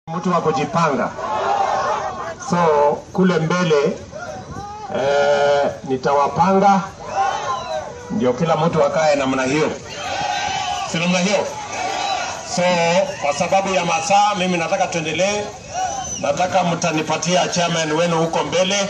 Mtu wa kujipanga. So kule mbele nitawapanga ndio kila mtu akae namna hiyo. Si namna hiyo. So kwa sababu ya masaa mimi nataka tuendelee. Nataka mtanipatia chairman wenu huko mbele.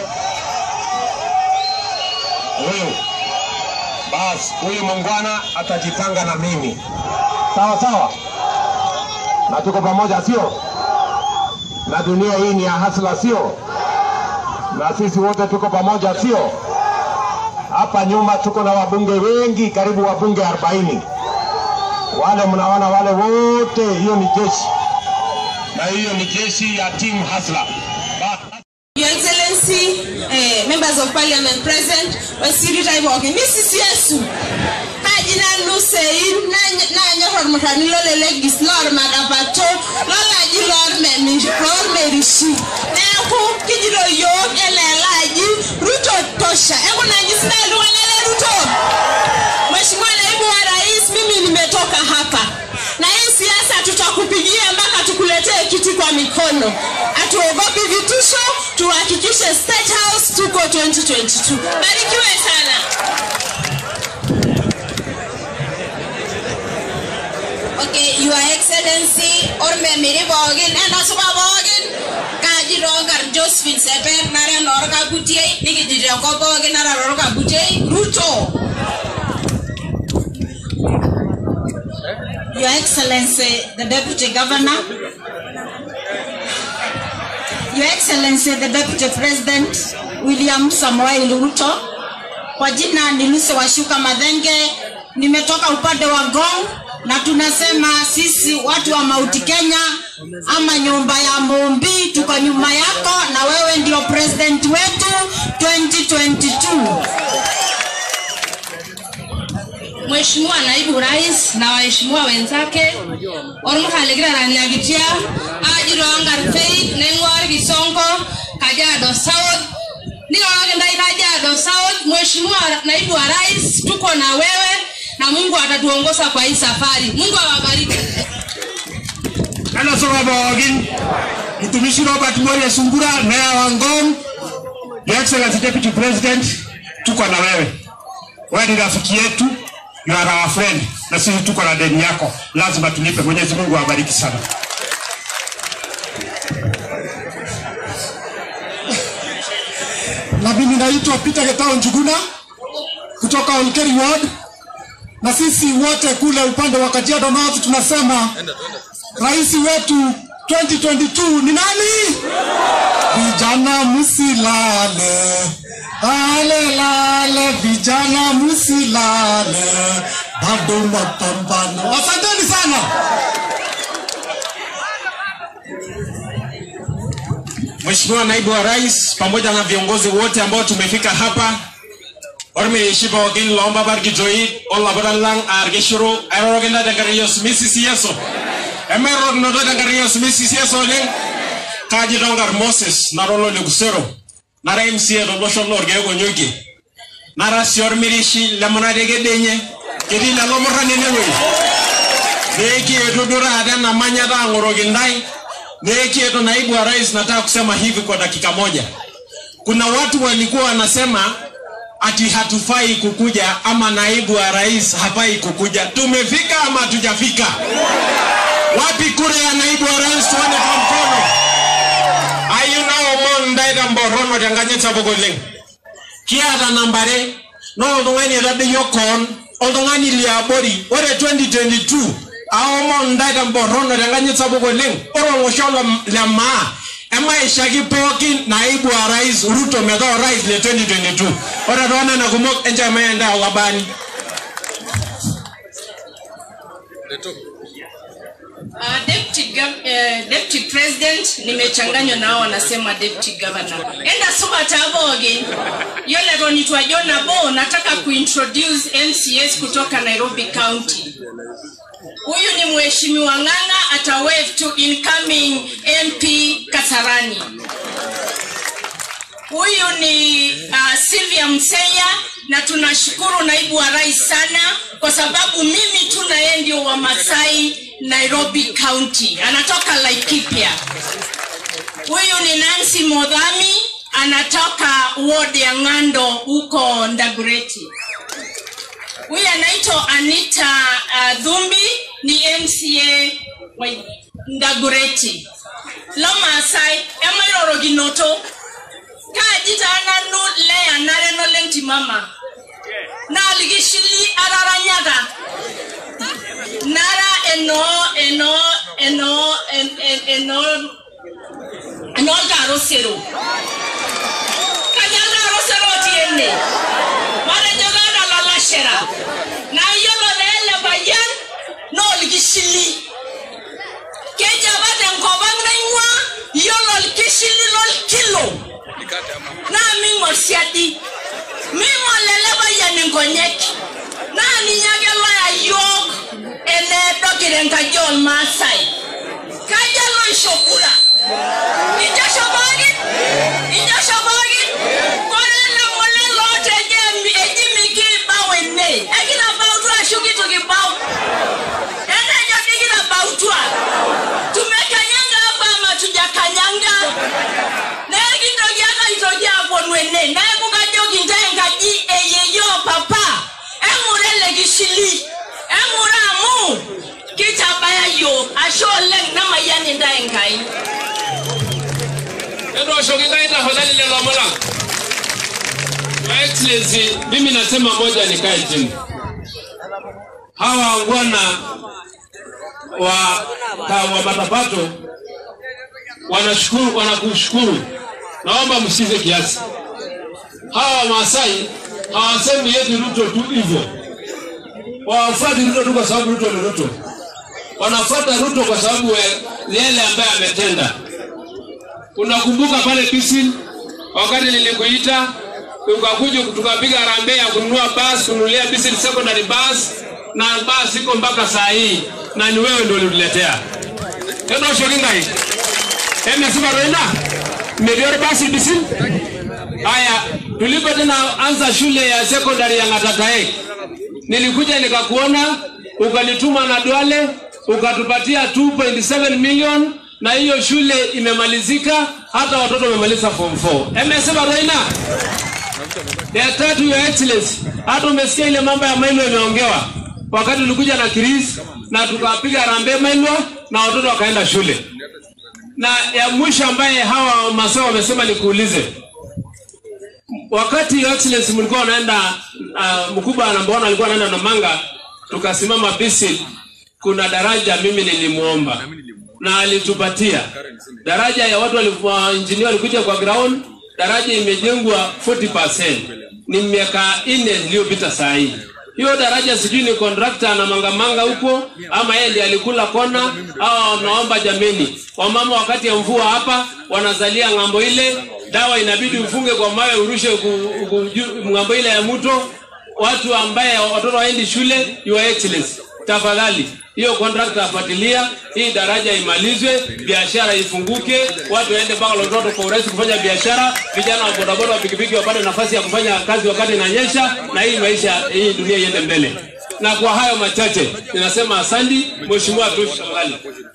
Huyu mungwana atajipanga na mimi. Sawa sawa. Na tuko pamoja sio? Na dunia hii ni ya hasla sio? Na sisi wote tuko pamoja sio? Hapa nyuma tuko na wabunge wengi, karibu wabunge 40. Wale mnaona wale wote, hiyo ni jeshi. Na hiyo ni jeshi ya team hasla. Your Excellency, members of parliament present, Wasiri Taibogi, Mrs. Yesu, Kajina Lusein, Nanya Hormatani Legis, Lord Matapato, Lord Ilmerishie, Neku, Kajiado York, Elaji, Ruto Tosha, Emunajisna Luanele Ruto. Mheshimiwa Naibu wa Rais, mimi nimetoka hapa. Na hii siasa tutakupigia mpaka tukuletee kiti kwa mikono. Atuogopi vitisho, tuhakikishe State House tuko 2022. Barikiwe sana. Okay, Your Excellency, Orme Miribogin and Osubabogin, Kajiado Josephine Seper, Nara Norga Butie, Nikijiado Bogin, Nara Norga Butie, Ruto. Your Excellency, the Deputy Governor, Your Excellency, the Deputy President, William Samoei Ruto, kwa jina ni Lucy Washuka Madhenge, nimetoka upande wa Ngong, na tunasema sisi watu wa Mount Kenya, ama nyumba ya Mumbi, tuko nyuma yako, na wewe ndio President wetu 2022. Mheshimiwa Naibu Rais na waheshimiwa wenzake, Ormuhalegira Ranyagitia, Ajiro Angarfei, Nengwar Gisongo, Kajiado South, Kajiado South. Mheshimiwa Naibu wa Rais, tuko na wewe na Mungu atatuongoza kwa hii safari. Mungu awabariki. Ana soba bogin, mtumishi Robert Moria Sungura, Meya wa Ngong, Your Excellency Deputy President, tuko na wewe. Wewe ni rafiki yetu. You are our friend. Na sisi tuko na deni yako. Lazima tulipe. Mwenyezi Mungu awabariki sana. Na mimi naitwa Peter Getao Njuguna kutoka Olkeri Ward. Na sisi wote kule upande wa Kajiado North tunasema rais wetu 2022 ni nani? Vijana msilale. Ale lale vijana msilale, bado mapambano. Asanteni sana. Mheshimiwa Naibu wa Rais pamoja na viongozi wote ambao tumefika hapa, Orme Shiba Ogin Lomba Bargijoi, Ola Badalang Argeshuru, Arogenda Dangarios Mrs. Yeso. Emero Nodo Dangarios Mrs. Yeso Ling, Kajiado Moses, Narolo Lugusero. Nara MCA Robosho Lorgego Nyuki Nara Sior Mirishi Lamonade Gedenye Kedi la Lomora Nenewe Neki Edudura Adana Manyada Ngorogindai Neki Edo Naibu wa Rais. Nataka kusema hivi kwa dakika moja. Kuna watu walikuwa wanasema ati hatufai kukuja ama Naibu wa Rais hafai kukuja. Tumefika ama hatujafika? Wapi kura ya Naibu wa Rais tuone kwa mkono? Ayuna omon daida mborono janganyetsa bogoling. Kiata nambare no oldongani rade yokon oldongani liabori ore 2022 omon daida mborono janganyetsa bogoling oro ngoshola lama ema ishaki pokin Naibu wa Rais Ruto medo rais le 2022 ora dona na kumok enja mayenda wabani. Deputy President, nimechanganywa nao wanasema Deputy Governor. Enda soma tabogi. Yole ronitwa Jona Bo, nataka kuintroduce MCS kutoka Nairobi County. Huyu ni Mheshimiwa Nganga, ata wave to incoming MP Kasarani. Huyu ni Sylvia Mseya, na tunashukuru Naibu wa Rais sana kwa sababu mimi tu na yeye ndio wa Maasai Nairobi County. Anatoka Laikipia. Huyu ni Nancy Modhami, anatoka ward ya Ngando huko Ndagureti. Huyu anaitwa Anita Dhumbi, ni MCA wa Ndagureti. Lo maasai ema yoroginoto Kajita ananu le anare no lenti mama na ligishili araranyaga nara eno garosero kanyanga rosero tiene mara jogana la lashera na yolo le bayan no ligishili keja bata nkobang na inwa yolo ligishili lol kilo na mingo siati mingo lele bayan nkonyeki na ninyage la yok ene dokire nkajol maasai kajalo ishokura inja shobogi kore na mole lote ejimiki bawene egina bautua shukitu kibau ene jodigina bautua tumekanyanga hapa ama tujakanyanga negi ndogiaka itogia bonwene nae kukajogi nkaji eyeyo papa emurele gishili emuramu kitabaya yo ashole na mayani ndae nkai Edo shoginga ita hodali le lomola. Excellency, mimi nasema moja nikae chini. Hawa wangwana wa Matapato wanashukuru, wanakushukuru. Naomba msikize kiasi. Hawa Maasai hawasemi yetu Ruto tu hivyo. Wafuati Ruto tu kwa sababu Ruto ni Ruto. Wanafuata Ruto kwa sababu yale ambaye ametenda. Unakumbuka pale Bisil wakati nilikuita ukakuja tukapiga harambee ya kununua bus, kununulia Bisil secondary bus na bus iko mpaka saa hii na ni wewe ndio uliletea. Ndio shoginga hii. Sema Raila ndio basi Bisil. Haya tulipo tena anza shule ya secondary ya Tangatanga. Nilikuja nikakuona ukanituma na Duale ukatupatia 2.7 million na hiyo shule imemalizika, hata watoto wamemaliza form 4. Sema Raila. Ya tatu ya Excellency, hata umesikia ile mambo ya Mailo imeongewa. Wakati ulikuja na Chris na tukapiga harambee Mailo na watoto wakaenda shule. Na ya mwisho ambaye hawa Maasai wamesema nikuulize. Wakati ya Excellency mlikuwa wanaenda mkubwa anamwona alikuwa anaenda na Manga, tukasimama Bisil, kuna daraja mimi nilimuomba na alitupatia. Daraja ya watu walikuwa engineer walikuja kwa ground, daraja imejengwa 40%. Ni miaka 4 iliyopita saa hii. Hiyo daraja sijui ni contractor na manga huko ama yeye ndiye alikula kona au naomba jameni. Wamama wakati ya mvua hapa wanazalia ngambo ile, dawa inabidi ufunge kwa mawe urushe ngambo ile ya mto. Watu ambaye watoto waendi shule, Your Excellency, tafadhali hiyo contractor afuatilia hii daraja imalizwe, biashara ifunguke, watu waende mpaka Lodoro kwa urahisi kufanya biashara, vijana wa bodaboda wa pikipiki wapate nafasi ya kufanya kazi wakati inanyesha, na hii maisha hii dunia iende mbele. Na kwa hayo machache ninasema asante mheshimiwa Tush tafadhali.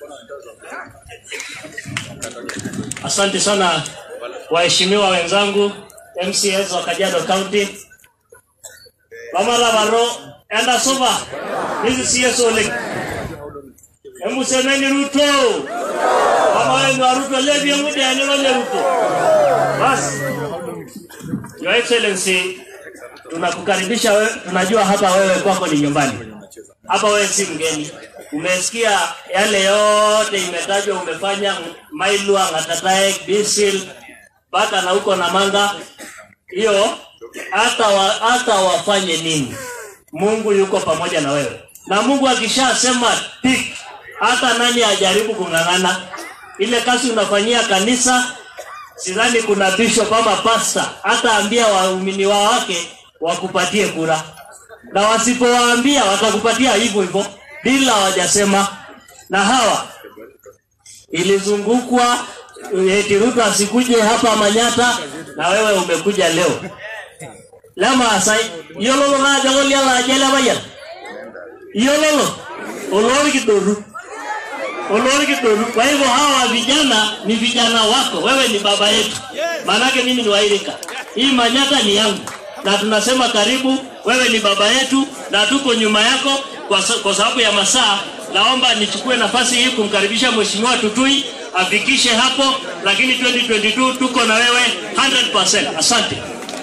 Asante sana waheshimiwa wenzangu MCS wa Kajiado County. Mama Lavaro enda soba hizi CS ole. Hebu semeni Ruto. Mama wa Ruto levi yangu ndio anele Ruto. Basi. Your Excellency, tunakukaribisha wewe, tunajua hapa wewe kwako ni nyumbani. Hapa wewe si mgeni. Umesikia yale yote imetajwa umefanya Mailwa, Ngatatae, Bisil, baka na huko na Manga. Hiyo hata wafanye nini, Mungu yuko pamoja na wewe. Na Mungu akishasema tik, hata nani ajaribu kungangana. Ile kazi unafanyia kanisa, sidhani kuna bishop ama pastor hata ambia waumini wake wakupatie kura. Na wasipowaambia watakupatia hivyo hivyo bila hawajasema. Na hawa ilizungukwa eti Ruto asikuje hapa Manyata, na wewe umekuja leo. Lama asai yololo na jagol yala jela bayan yololo olori kidoru Olorikidonu. Kwa hivyo hawa vijana ni vijana wako, wewe ni baba yetu. Maanake mimi ni Wairika. Hii Manyata ni yangu. Na tunasema karibu, wewe ni baba yetu na tuko nyuma yako kwa sababu ya masaa. Naomba nichukue nafasi hii kumkaribisha Mheshimiwa Tutui afikishe hapo, lakini 2022 tuko na wewe 100%. Asante.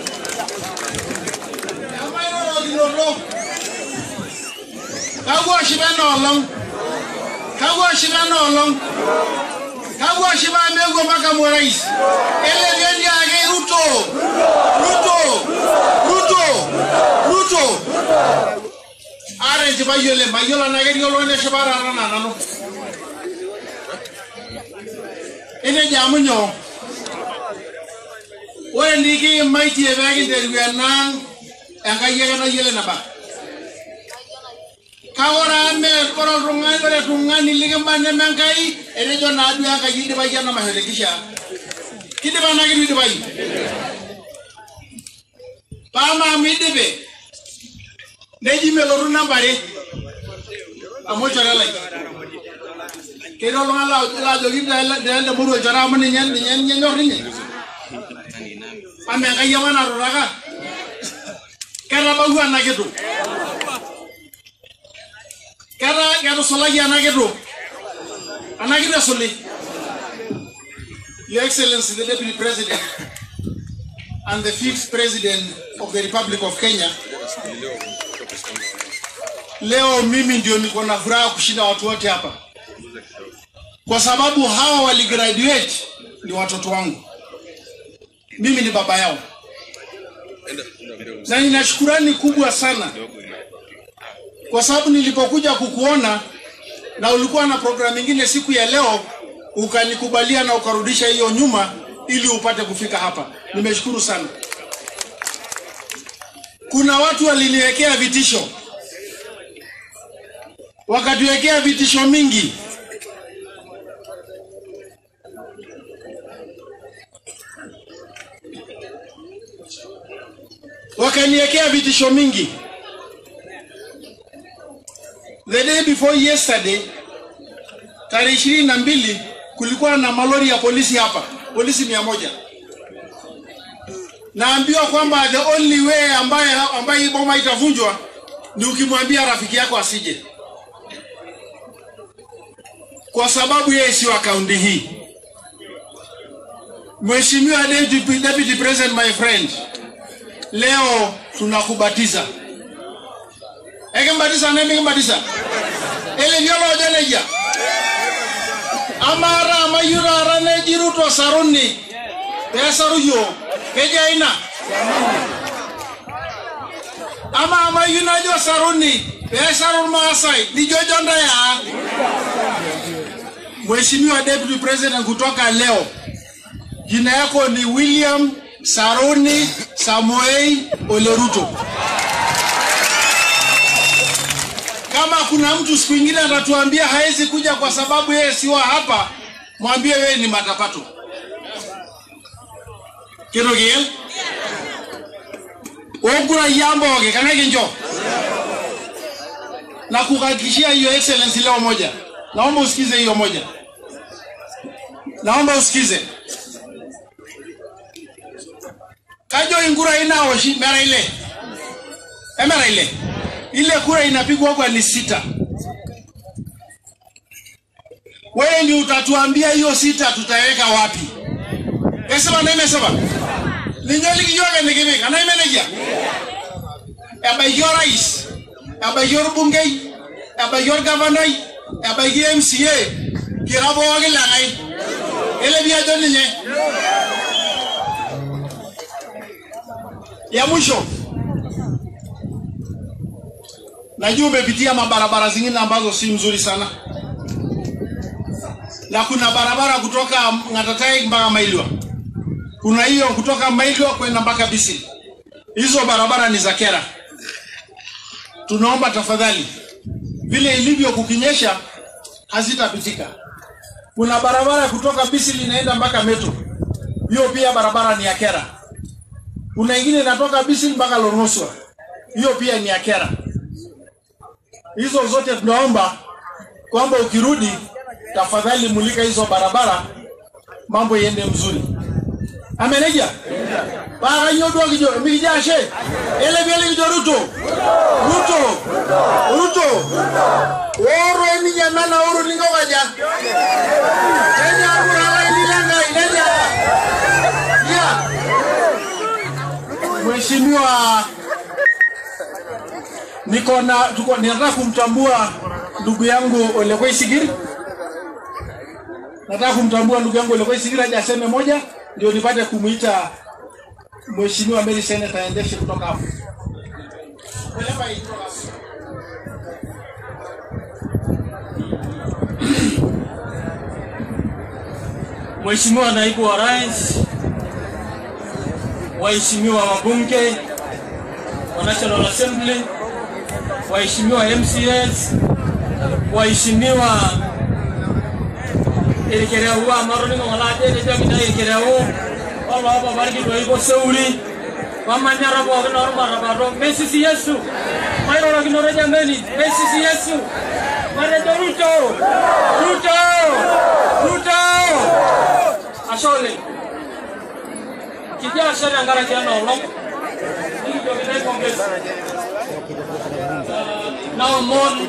Kagwa shibana olong. Kagwa shibana mego maka morais. Ele bendi age Ruto. Are jibayole mayola nageri yolone shibara rana nano. Ene jamunyo. Ore niki maiti ebagi derwiana engayega na yele naba. Kawara me koro rungani ligambane mengai ene jona adu aka yidi bayana mahelekisha kidi bana gidi bayi pama midibe neji meloru nambare amocho la kero la jogi da buru jara mani nyen nyorni ame kayama na roraga kera bagu anagetu Kera solagi anagetu soli. Your Excellency, the Deputy President and the 5th President of the Republic of Kenya. Leo mimi ndio niko na furaha kushinda watu wote hapa. Kwa sababu hawa waligraduate ni watoto wangu. Mimi ni baba yao. Na nina shukrani kubwa sana. Kwa sababu nilipokuja kukuona na ulikuwa na programu nyingine siku ya leo, ukanikubalia na ukarudisha hiyo nyuma ili upate kufika hapa. Nimeshukuru sana. Kuna watu waliniwekea vitisho. Wakatuwekea vitisho mingi. Wakaniwekea vitisho mingi. The day before yesterday, tarehe 22 kulikuwa na malori ya polisi hapa, polisi 100. Naambiwa kwamba the only way ambaye boma itavunjwa ni ukimwambia rafiki yako asije. Kwa sababu yeye si wa kaunti hii. Mheshimiwa Deputy President, my friend, leo tunakubatiza. Ekembatiza nemi kembatiza. Ele vyolo janeja. Amara mayura arane jiruto saruni. Pesaruyo. Keja ina. Ama mayuna jo saruni. Pesarun maasai. Nijo jonda ya. Mheshimiwa Deputy President kutoka leo. Jina yako ni William Saruni Samuel Ruto. Kama kuna mtu siku nyingine atatuambia haezi kuja kwa sababu yeye si wa hapa, mwambie wewe ni Matapato. Kirogel? Ogura yambo oge kanage njo. Na kuhakikishia hiyo Excellency leo moja. Naomba usikize hiyo moja. Naomba usikize. Kajo ingura ina oshi mera ile. Emera ile. Ile kura inapigwa kwa ni 6. Wewe ni utatuambia hiyo 6 tutaweka wapi? Esema na imesema. Linyoli kijoga nikimeka na imeneja. Abayor rais, abayor bungei, abayor governor, abayor MCA, kirabo wage langai. Ele bia joni nye. Ya mwisho. Najua umepitia mabarabara zingine ambazo si mzuri sana. Na kuna barabara kutoka Ngatatai mpaka Mailwa. Kuna hiyo kutoka Mailwa kwenda mpaka Bisi. Hizo barabara ni za kera. Tunaomba tafadhali, vile ilivyo kukinyesha hazitapitika. Kuna barabara kutoka Bisi inaenda mpaka Metro. Hiyo pia barabara ni ya kera. Kuna nyingine inatoka Bisi mpaka Lorngoswa. Hiyo pia ni ya kera. Hizo zote tunaomba kwamba ukirudi tafadhali mulika hizo barabara, mambo yende mzuri. Ameneja? Para nyodo kijo, mijashe. Ele kijo Ruto. Oro eni nyamana oro ningo kaja. Kenya ura ilanga ineja. Yeah. Mheshimiwa, nataka kumtambua ndugu yangu Olekoi Sigiri. Nataka kumtambua ndugu yangu Olekoi Sigiri aje aseme moja ndio nipate kumuita Mheshimiwa Mary Seneta aendeshe kutoka hapo. Mheshimiwa Naibu wa Rais, waheshimiwa wabunge wa National Assembly, waheshimiwa MCS, waheshimiwa Ilikerewa maroni ngolade ndio kita Ilikerewa wala hapa bariki doibo seuli wamanyara bo na Matapato Messi Yesu mairo la kinore jameni Messi Yesu mare Ruto asole kijana sana ngara jana olong ndio kita kongres now mon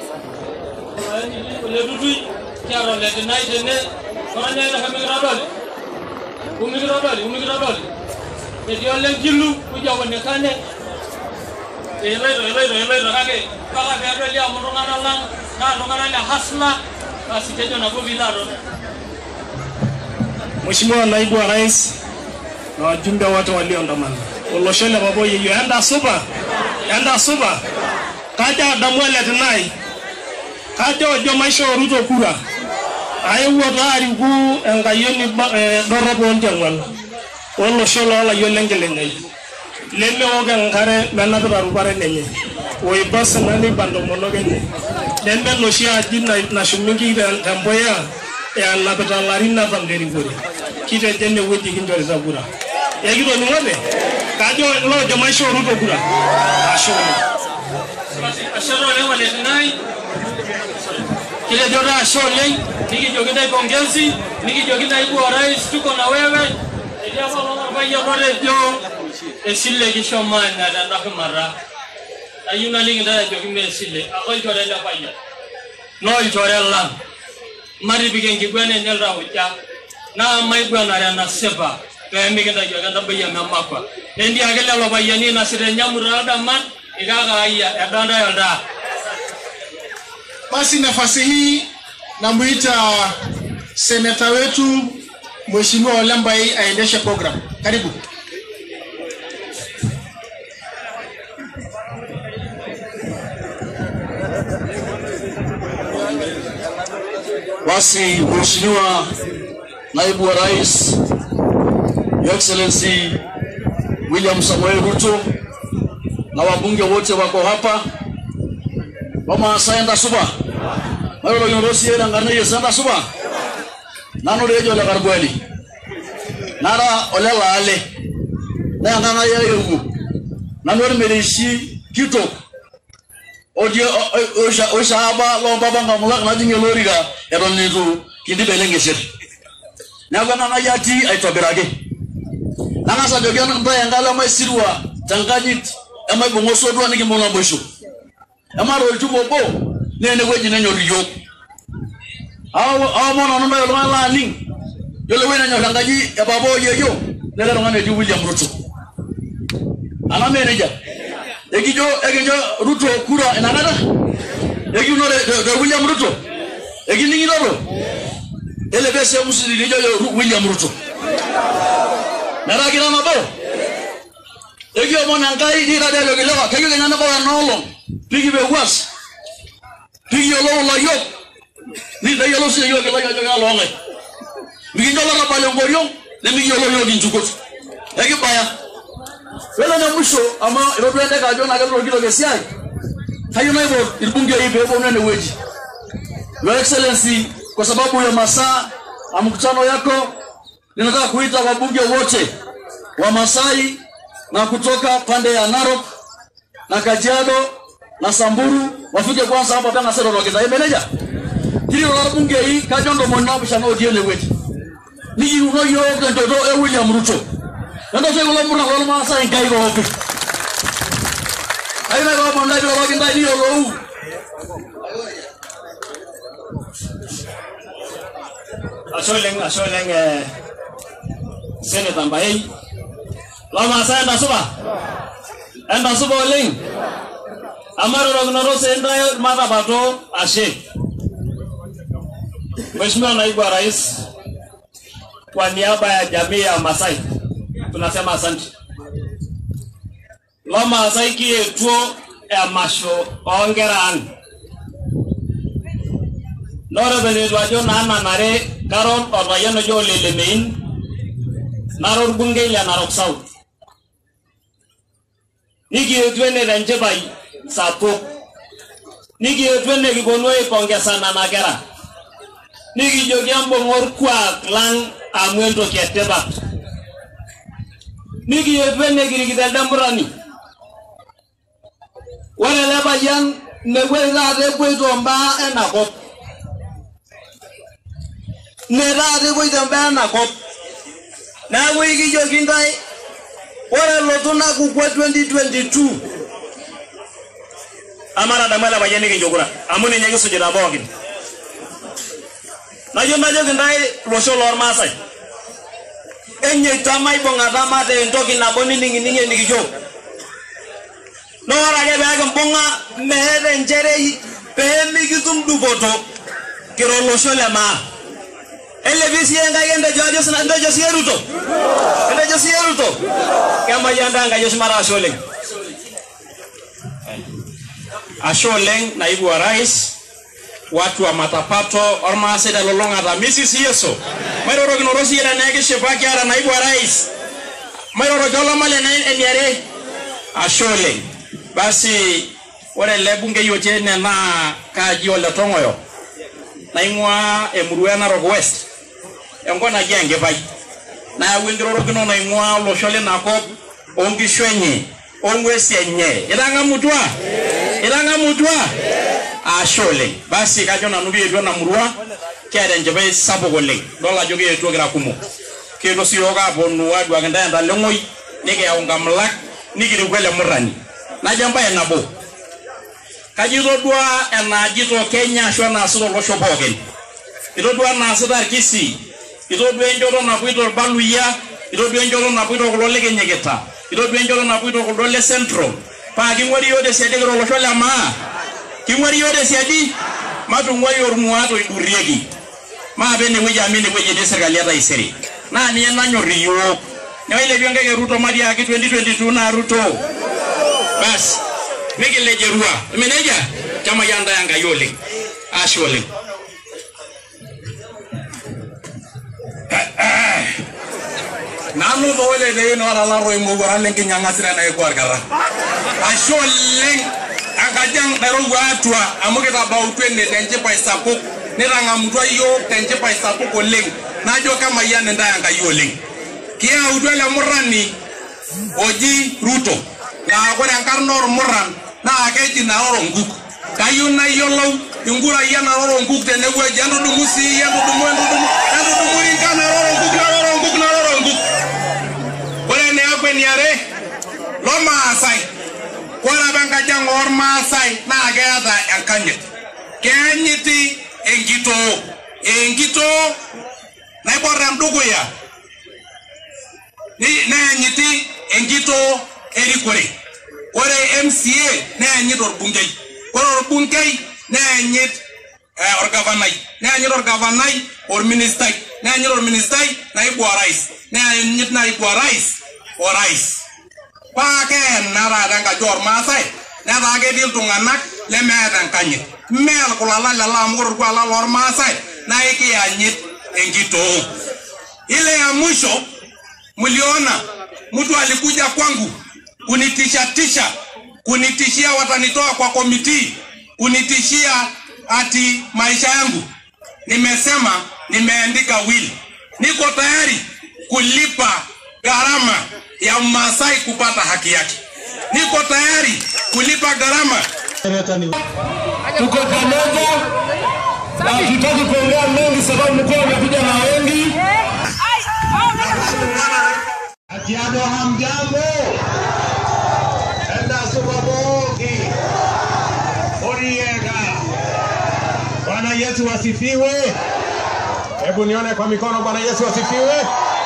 le dudu kiaro le night ne koranya la kamiradoli umiradoli ndio le gilu kuja onekane elero kake kaka beado lia mrongana lang na rongana la hasla asitejo na bovilaro. Mheshimiwa Naibu wa Rais na wajumbe wote walioandamana. Olngesher babo yeyo enda suba. Kaja damwele tenai. Kaja ojo maisha Ruto kura. Ayewo tari ku engayeni dorobo onjangwal. Olngesher la yolengelengai. Leme oga ngare menabira rubare nenye. Oibor nani bando monogene. Leme noshia dina na shumingi tamboya ya labeta larina tamderi gori. Kite jenne wodi kinjori zabura. Yagiro ningode. Kajo lo jo maisha Ruto kura. Ashoro lewa le nai. Kile jora ashole niki jogida kongezi, niki jogida Naibu wa Rais tuko na wewe. Ndio baba baya bore jo esile kishomana na ndakmara. Ayuna linga jogime esile. Akol jore la baya. No jore la. Mari bigengi bwana nelra hoja. Na mai bwana na seba. Kaya migenda joganda baya mamakwa. Ndi agele lo baya ni na sire nyamurada man. Igaga aya adanda yanda. Basi nafasi hii namuita seneta wetu Mheshimiwa Olambai aendeshe program. Karibu. Basi Mheshimiwa Naibu wa Rais Your Excellency William Samoei Ruto na wabunge wote wako hapa. Mama saenda suba. Mayo yorosi era ngane yesanda suba. Nano rejo la gargweli. Nara olela ale. Na ngana ya yugu. Nano merishi kito. Oje oshaba lomba banga mulak na dinge loriga eronizu kindi belengesher. Na ngana yati aitobirage. Nanga sa jogana mbaya ngala maisirwa tanganyit ama bongoso dwa niki mona bosho. Amaro tubobo nene weji nanyo riyo awo mona no yo la ning yo le wena nyo tangaji ya babo yeyo nele ngane di William Ruto ana meneja egijo Ruto kura enanada egi no de William Ruto egi ningi lolo ele bese musiri ni yo William Ruto nara kila mabo egi mona ngai di radio yo gilewa kayo ngana ko nolo pigi be was pigi lo la yo ni da yo se yo ke la yo lo ngai mi ndola ka pale ngoriyo ne mi yo lo ginjukot egi baya wala na musho ama ro twende ka jona ka ro kilo ke siai hayo na hivyo ilibunge hii bebo nene weji. Your Excellency, kwa sababu ya masaa mkutano yako ninataka kuita wabunge wote wa Maasai na kutoka pande ya Narok na Kajiado na Samburu wafike kwanza hapa tena sasa roke za meneja. Kiri olar bunge hii kajondo mwana bishana odiele weti. Nigi uno yo kento William Ruto. Nando se ulo murna ulo maasai ngai go hopi. Ayo na go manda go kinda ni olo. Asoleng Senator Mbaye. La maasai enda suba oleng. Amaro rognoro senda Matapato ashe. Mheshimiwa Naibu wa Rais, kwa niaba ya jamii ya Masai tunasema asante. La Masai kietuo ya masho ongeran. Nora benedwajo na nare karon orayano jo lelemein. Naror bunge ya Narok South. Niki etwene ranjebai sapo. Niki etwene kibonwe pongesa na gera. Niki jogiambo ngor kwa lang amwento keteba. Niki etwene girigida dambrani. Wale leba yang negweza de kweto mba enakop. Nera de kweto mba enakop. Na wiki jogindai wale lotuna kukwa 2022 amara damala bayani ke jogura amuni nyagi sujira bogin na jogindai losho lor masai enye tamai bonga damate ntoki na boni ningi nigijo no wara ke baga bonga mehere njere pemi kitum duboto kiro losho lema elevisi yenga yende jojo sana ndo josi Ruto ndo josi Ruto kama yanda nga josi Maparasha Oleng Asholeng naibu wa rais watu wa Matapato orma seda lolonga da misisi yeso mairo ginorosi era nege shepaki ara naibu wa rais mairo jola male na eniare Asholeng basi wale lebunge yote na Kajiado Tongoyo naimwa emurua Narok West engona genge bai na windiro kino naimwa loshole nakop ongishwenye ongwesenye iranga mutwa Ashole basi kajona nubi edwa na murua kere njebe sabogole dola joge eto gira kumo kero siyoga bonu adu agenda nda lengoi nige ya ungamlak nigiri kwele murani na jamba ya nabo Kajiado dua ena jito Kenya shona asuro losho bogen ito dua na asida kisi ito dua njoro na buito baluya ito dua njoro na buito kolole nyegeta ito dua njoro na buito kolole central pa kingwari yode siade gro losho lama kingwari yode siadi matu ngwari ormuato iduriegi ma bene weja amene weje de serikali ya iseri na ni nanyori yo na ile byongege Ruto madi yake 2022 na Ruto bas Migile jerua meneja kama yanda yanga yole Ashole nanu dole de no ala la roy mo gorale ngi nyanga sira na ko argara Ashole akajang daro watwa amukita bautwene tenje pa isapo niranga mutwa yo tenje pa isapo ko leng najo kama yanda ndanga yole kia udwele murani oji Ruto na kwa nkarnor muran na akeji na oronguk kayuna yolo ingura yana oronguk tenegwe jando dumusi yando dumu ingana oronguk wala ne akwe niare lo maasai wala banga jangor maasai na agada ankanye kenyiti engito na iboram duguya ni na nyiti engito erikore ore MCA na nyit orbungei orbungei na nyit orgavanai na nyit orgavanai or minister na nyit or minister na ibu rais na nyit na ibu rais or rais pa ke nara danga jor masai na ba ke dil tunganak le medan kanyit mel kulala la amgor kwala lor masai na iki anyit engito ile ya mwisho mliona mtu alikuja kwangu kunitishia watanitoa kwa komiti, kunitishia ati maisha yangu. Nimesema nimeandika will. Niko tayari kulipa gharama ya Maasai kupata haki yake. Niko tayari kulipa gharama. Tuko pamoja Na tutaki kuongea mengi sababu mkoa umekuja na wengi. Kajiado hamjambo. Enda subabogi. Oriega. Bwana Yesu wasifiwe. Hebu nione kwa mikono. Bwana Yesu wasifiwe.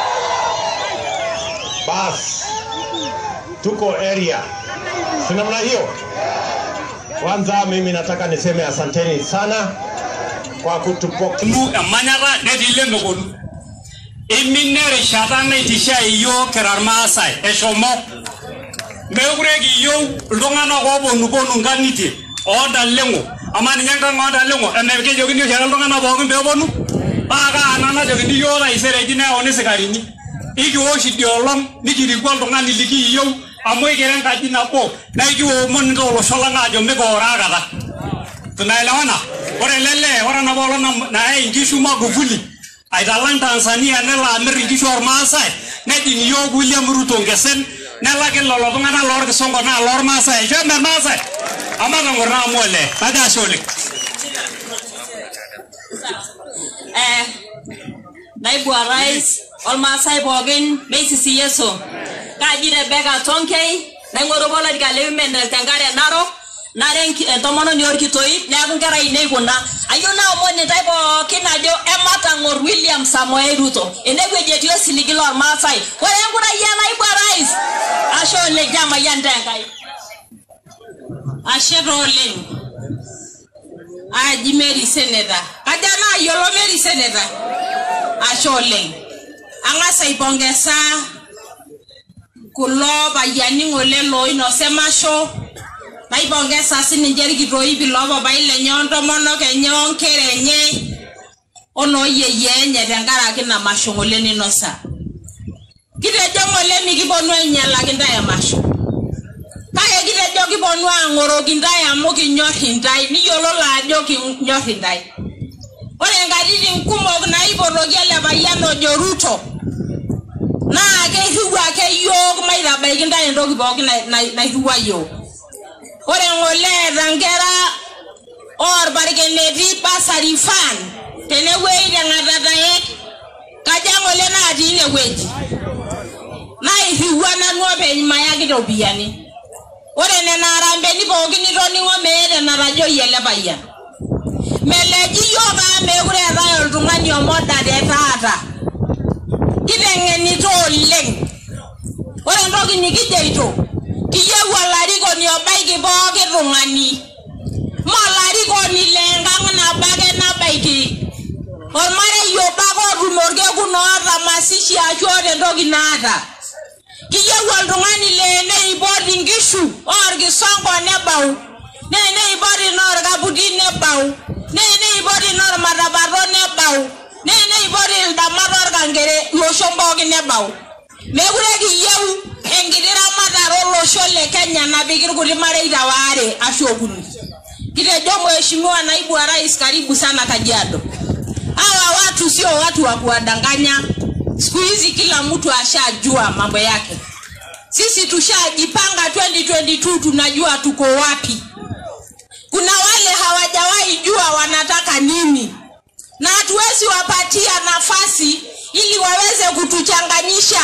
Bas. Tuko area. Sina mna hiyo. Kwanza mimi nataka niseme asanteni sana kwa kutupokea. Manyara nedile ngonu. Iminere shatana itisha iyo kerar maasai eshomo. Meuregi iyo longana ko bonu nganiti. Oda lengo. Amani nyanga ngoda lengo. Emeke jogini yo longana bogun be bonu. Baga anana jogini yo la isere jina onisekarini. Iki woshi diolong nikiri kwa longani liki iyo. Amoy keren kaji na po na iki wo mon ko lo solanga jo me ko raga da tunaelewana ore lele ora na bolo na ingishu magufuli aidalan Tanzania nela ameringishu ormaasai nedini yo William Ruto ngesen nela ke lolo ngana lor ke songo na lor maasai je me maasai amana ngora mole ada shole naibu wa rais olmaasai pookin meisisi yeso Kajire bega tonkei nangoro bola dikalewi mendel tangare naro naren tomono ni orkitoi neaku nkera ine kuna ayona omoni taibo kinajo emata ngor William Samoei Ruto enegwe jetio siligilo maasai ore ngura yana ibu rais asho le jama yandengai asheroleng aji Mary Senator kajana yolo Mary Senator asho leng angasa ipongesa kulo bayani ngole lo inosema show na ibongesa sininjeri kitoi bilobo baile nyondo mono kenyon kerenye ono yeye nye tengara kina mashongole ninosa kitejo ngole mikibonu enyala kinda ya masho kaya kitejo kibonu angoro kinda ya muki nyohindai niyolo lajo kinyohindai ore ngadidi nkumok na iborogi ele bayano jo Ruto na ke hiwa ke yok maida baginda endogi bogi na hiwa yo ore ngole rangera or bargenedi pasari fan tenewe ile ngadada ye kaja ngole na adine weji na hiwa na nuobe mayagi do biani ore ne na rambe ni bogi ni roni ngomere na rajo yele baya meleji yoba megure rayo tungani omoda de tata Kidengeni to leng. Ore ndogi nikijeito. Kiye walariko ni obaiki boge rungani. Mo lariko ni lenga na bage na baiki. Ormare yobako rumorge kuno ata masishi achore ndogi nata. Kiye walrungani le ibodi ngishu or gisongo ne bau. Ne ibodi nor kabudi ne bau. Ne ibodi nor Matapato ne bau. Ne ibodi damaror kangere loshombo ne bau. Meguregi yeu engidira madaro loshole Kenya na bigiri kulimare idaware ashoguni. Kitejo mheshimiwa naibu wa rais karibu sana Kajiado. Hawa watu sio watu wa kuwadanganya. Siku hizi kila mtu ashajua mambo yake. Sisi tushajipanga 2022 tunajua tuko wapi. Kuna wale hawajawahi jua wanataka nini. Na hatuwezi wapatia nafasi ili waweze kutuchanganyisha.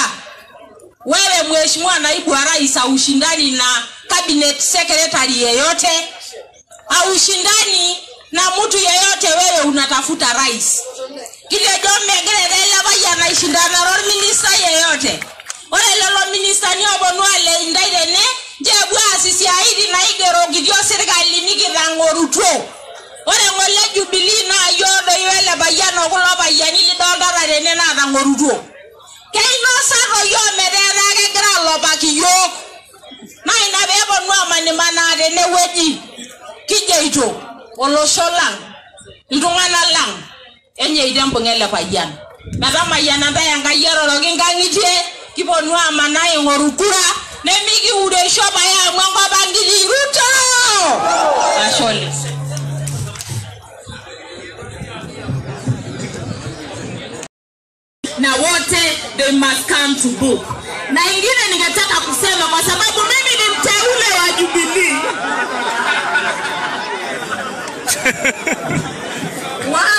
Wewe mheshimiwa naibu wa rais au ushindani na cabinet secretary yeyote au ushindani na mtu yeyote, wewe unatafuta rais. Kile jome gerela baya na ishindana rol minister yeyote. Ole lelo minister ni obonwale ndaire ne jebwa asisi aidi na igero gidio serikali nikirango Ruto. Ole ngole Jubilee na yodo yele baya no kulo baya ni lidondara rene na rango Ruto. Keino saro yo merera ke gra lo baki yo. Na ina bebo no mani manade ne weji. Kijeito olosholang ndungana lang enye idambo ngele payan nadama yana ndayanga yero rogingangitie kibonu amana engorukura nemigi ure shoba ya mwango bangili Ruto ashole na wote they must come to book. Na ingine ningetaka kusema kwa sababu mimi ni mteule wa Jubilee.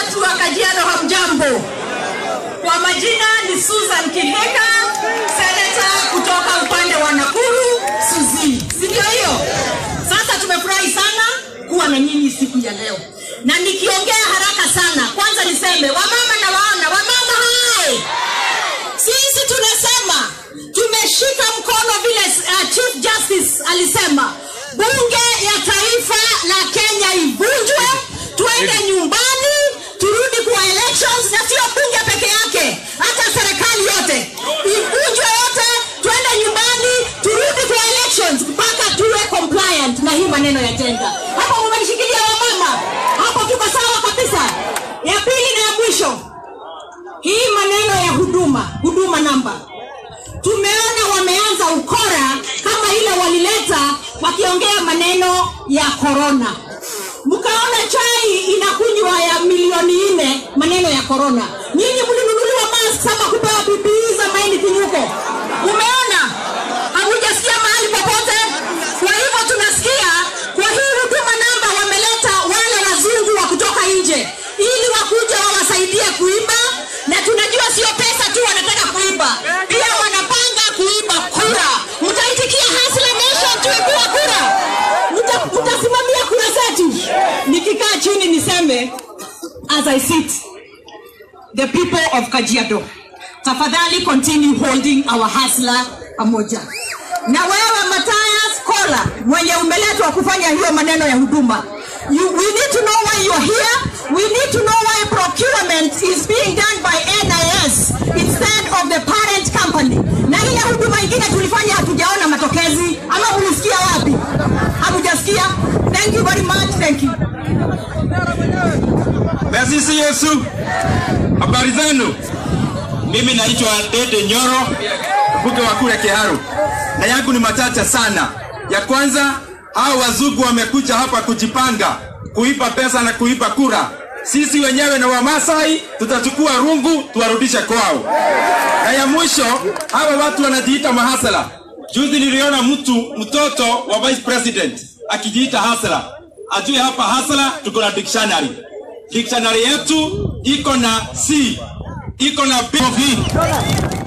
Hamjambo. Kwa majina ni Susan Kiheka, senator kutoka upande wa Nakuru, Suzi. Si ndio hiyo? Sasa tumefurahi sana kuwa na nyinyi siku ya leo. Na nikiongea haraka sana, kwanza niseme wamama na wamama hai. Sisi tunasema tumeshika mkono vile Chief Justice alisema. Bunge ya taifa la Kenya ivunjwe, tuende nyumbani, turudi kwa elections, na sio bunge peke yake, hata serikali yote ivunjwe yote, tuende nyumbani, turudi kwa elections mpaka tuwe compliant na hii maneno ya tenda. Hapo mmenishikilia wamama, hapo tuko sawa kabisa. Ya pili na ya mwisho, hii maneno ya huduma namba. Tumeona wameanza ukora kama ile walileta wakiongea maneno ya corona. Mkaona chai inakunywa ya milioni 4 maneno ya corona. Nyinyi mlinunuliwa mask kama kupewa PPE za maini kinyuko. Umeona? Hamujasikia mahali popote. Kwa hivyo tunasikia kwa hii huduma namba wameleta wale wazungu wa kutoka nje ili wakuja wawasaidie kuiba, na tunajua sio pesa tu wanataka kuiba. Pia wanapanga kuiba kura. Mtaitikia Hustler Nation tuibua kura? Mtasimamia kura zetu? Nikikaa chini niseme, as I sit, the people of Kajiado, tafadhali continue holding our hustler pamoja. Na wewe Mathias Kola mwenye umeletwa kufanya hiyo maneno ya huduma, we need to know why you're here. We need to know why procurement is being done by NIS instead of the parent company. Na ile huduma ingine tulifanya hatujaona matokezi. Ama ulisikia wapi? Hamujasikia? Thank you very much. Thank you. Merci Yesu. Habari zenu? Mimi naitwa Dede Nyoro, mbuge wa kule Kiharu. Na yangu ni machache sana. Ya kwanza, hao wazungu wamekuja hapa kujipanga, kuipa pesa na kuipa kura. Sisi wenyewe na Wamasai tutachukua rungu tuwarudishe kwao. Na ya mwisho, hawa watu wanajiita mahasala. Juzi niliona mtoto wa vice president akijiita hasala. Ajue hapa hasala tuko na dictionary. Dictionary yetu iko na C, iko na B.